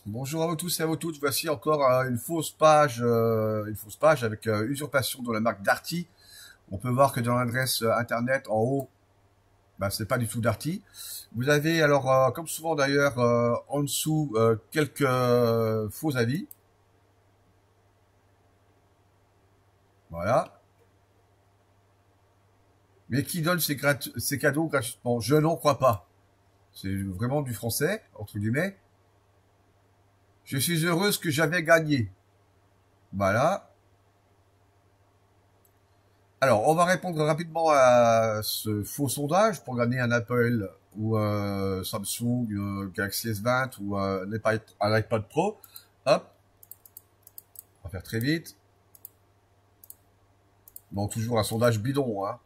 Bonjour à vous tous et à vous toutes. Voici encore une fausse page avec usurpation de la marque Darty. On peut voir que dans l'adresse internet en haut, c'est pas du tout Darty. Vous avez alors, comme souvent d'ailleurs, en dessous quelques faux avis. Voilà. Mais qui donne ces cadeaux gratuitement? Je n'en crois pas. C'est vraiment du français, entre guillemets. Je suis heureuse que j'avais gagné. Voilà. Alors, on va répondre rapidement à ce faux sondage pour gagner un Apple ou Samsung, Galaxy S20 ou un iPad Pro. Hop, on va faire très vite. Bon, toujours un sondage bidon, hein.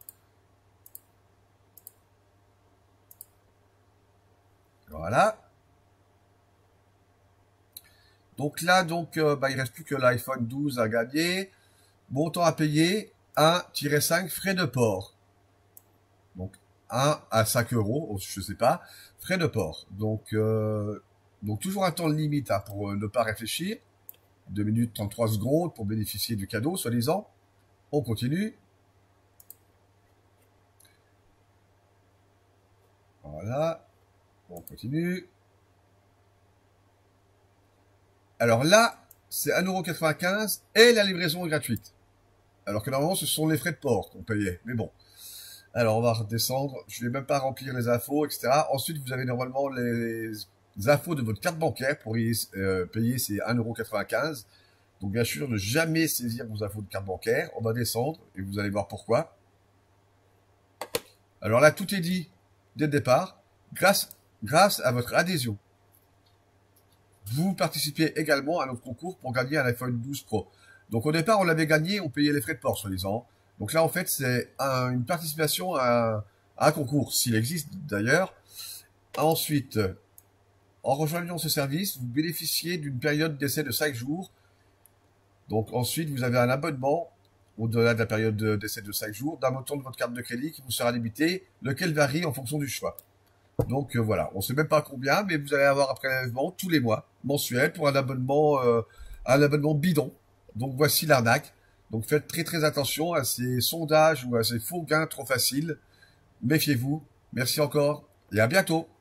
Voilà. Donc là, il reste plus que l'iPhone 12 à gagner. Montant à payer, 1-5 frais de port. Donc 1 à 5 euros, je sais pas, frais de port. Donc toujours un temps limite pour ne pas réfléchir. 2 minutes 33 secondes pour bénéficier du cadeau, soi-disant. On continue. Voilà. On continue. Alors là, c'est 1,95 € et la livraison est gratuite. Alors que normalement, ce sont les frais de port qu'on payait. Mais bon. Alors, on va redescendre. Je vais même pas remplir les infos, etc. Ensuite, vous avez normalement les infos de votre carte bancaire pour payer ces 1,95 €. Donc, bien sûr, ne jamais saisir vos infos de carte bancaire. On va descendre et vous allez voir pourquoi. Alors là, tout est dit dès le départ. Grâce à votre adhésion, vous participez également à notre concours pour gagner un iPhone 12 Pro. Donc, au départ, on l'avait gagné, on payait les frais de port, soi-disant. Donc là, en fait, c'est une participation à un concours, s'il existe d'ailleurs. Ensuite, en rejoignant ce service, vous bénéficiez d'une période d'essai de 5 jours. Donc ensuite, vous avez un abonnement, au-delà de la période d'essai de 5 jours, d'un montant de votre carte de crédit qui vous sera limité, lequel varie en fonction du choix. Donc voilà, on ne sait même pas combien, mais vous allez avoir un prélèvement tous les mois, mensuel, pour un abonnement bidon. Donc voici l'arnaque. Donc faites très très attention à ces sondages ou à ces faux gains trop faciles. Méfiez-vous. Merci encore et à bientôt.